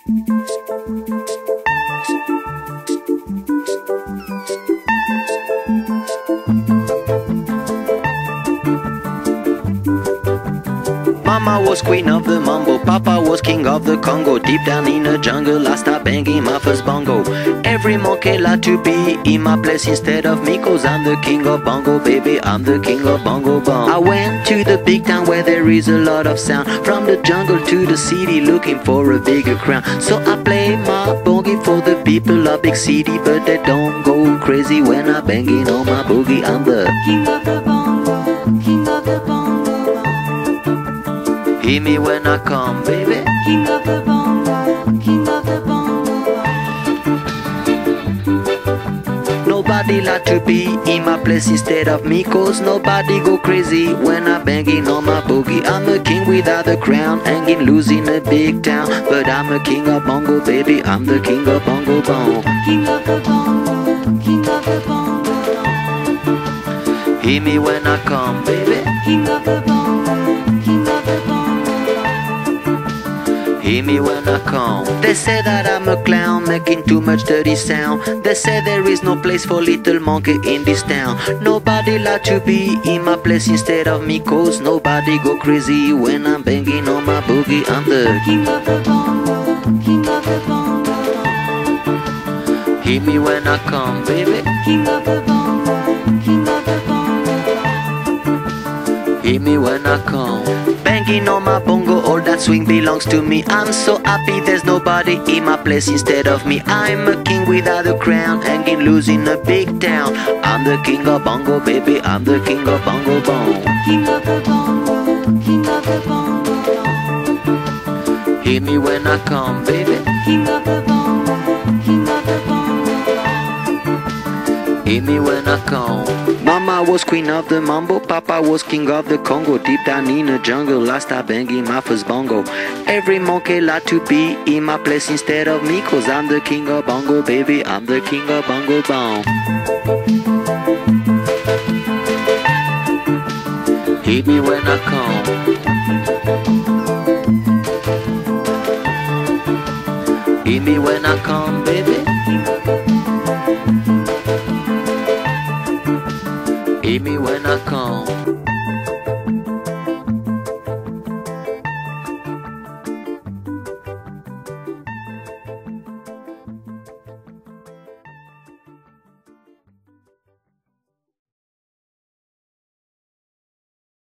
Mama was queen of the mambo, Papa was king of the Congo. Deep down in the jungle I start banging my first bongo. Every monkey like to be in my place instead of me, cause I'm the king of bongo, baby, I'm the king of bongo bong. I went to the big town where there is a lot of sound, from the jungle to the city looking for a bigger crown. So I play my boogie for the people of big city, but they don't go crazy when I'm banging on my boogie. I'm the king of the bongo, king of the bongo. Hear me when I come, baby. King of the bongo, king of the bongo. Nobody like to be in my place instead of me, cause nobody go crazy when I'm banging on my boogie. I'm a king without a crown, hanging loose in a big town, but I'm a king of bongo, baby, I'm the king of bongo bong. King of the bongo, king of the bongo. Hear me when I come, baby. King of the bongo, king of the bongo. Hear me when I come. They say that I'm a clown, making too much dirty sound. They say there is no place for little monkey in this town. Nobody like to be in my place instead of me, cause nobody go crazy when I'm banging on my boogie. I'm the king of the bongo, king of the bongo. Hear me when I come, baby. King of the bongo, king of the bongo. Hear me when I come. Banging on my bongo, all that swing belongs to me. I'm so happy there's nobody in my place instead of me. I'm a king without a crown, hanging loose in a big town. I'm the king of bongo, baby, I'm the king of bongo bong. King of the bongo, king of the bongo. Hear me when I come, baby. King of the bongo, king of the bongo. Hear me when I come. Mama was queen of the mambo, Papa was king of the Congo. Deep down in the jungle, I start banging my first bongo. Every monkey like to be in my place instead of me, cause I'm the king of bongo, baby, I'm the king of bongo bong. Hear me when I come. Hear me when I come, baby. Hear me when I come.